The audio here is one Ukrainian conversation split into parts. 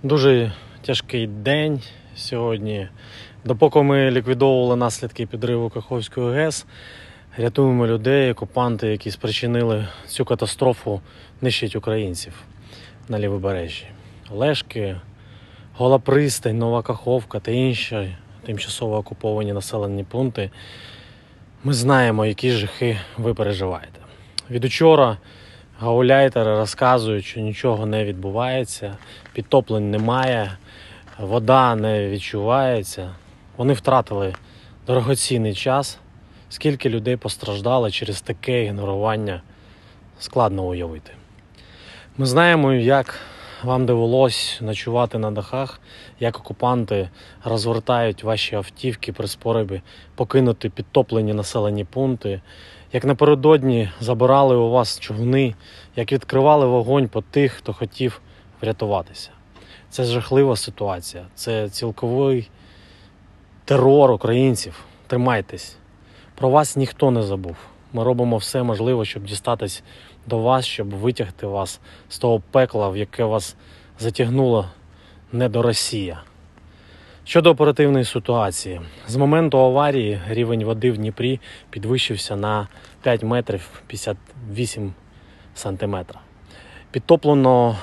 Дуже тяжкий день сьогодні. Допоки ми ліквідовували наслідки підриву Каховської ГЕС, рятуємо людей, окупанти, які спричинили цю катастрофу, нищать українців на Лівобережжі. Олешки, Гола Пристань, Нова Каховка та інші тимчасово окуповані населені пункти. Ми знаємо, які жахи ви переживаєте. Від учора гауляйтери розказують, що нічого не відбувається, підтоплень немає, вода не відчувається. Вони втратили дорогоцінний час. Скільки людей постраждало через таке ігнорування, складно уявити. Ми знаємо, як вам довелось ночувати на дахах, як окупанти розвертають ваші автівки при спробі покинути підтоплені населені пункти, як напередодні забирали у вас човни, як відкривали вогонь по тих, хто хотів врятуватися. Це жахлива ситуація, це цілковий терор українців. Тримайтесь. Про вас ніхто не забув. Ми робимо все можливе, щоб дістатись до вас, щоб витягти вас з того пекла, в яке вас затягнула недоросія. Щодо оперативної ситуації. З моменту аварії рівень води в Дніпрі підвищився на 5 метрів 58 сантиметра. Підтоплено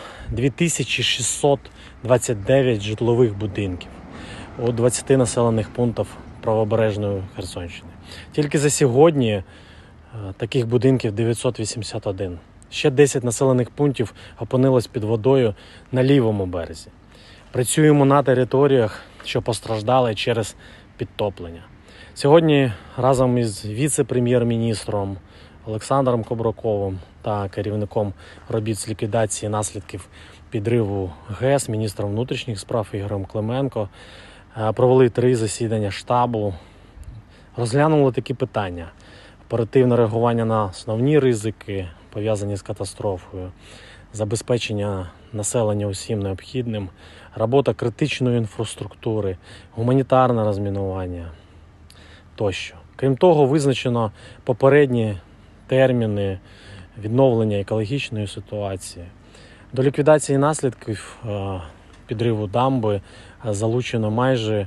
2629 житлових будинків у 20 населених пунктах правобережної Херсонщини. Тільки за сьогодні таких будинків 981. Ще 10 населених пунктів опинилось під водою на лівому березі. Працюємо на територіях, що постраждали через підтоплення. Сьогодні разом із віце-прем'єр-міністром Олександром Кубраковим та керівником робіт з ліквідації наслідків підриву ГЕС, міністром внутрішніх справ Ігорем Клименко, провели 3 засідання штабу. Розглянули такі питання: оперативне реагування на основні ризики, пов'язані з катастрофою, забезпечення населення усім необхідним, робота критичної інфраструктури, гуманітарне розмінування тощо. Крім того, визначено попередні терміни відновлення екологічної ситуації. До ліквідації наслідків підриву дамби залучено майже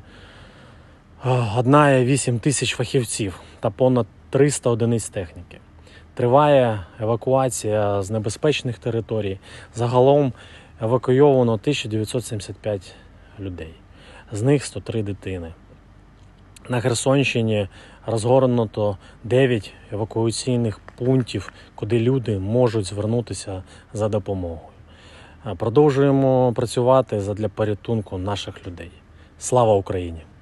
1,8 тисяч фахівців та понад 300 одиниць техніки. Триває евакуація з небезпечних територій. Загалом евакуйовано 1975 людей. З них 103 дитини. На Херсонщині розгорнуто 9 евакуаційних пунктів, куди люди можуть звернутися за допомогою. Продовжуємо працювати задля порятунку наших людей. Слава Україні!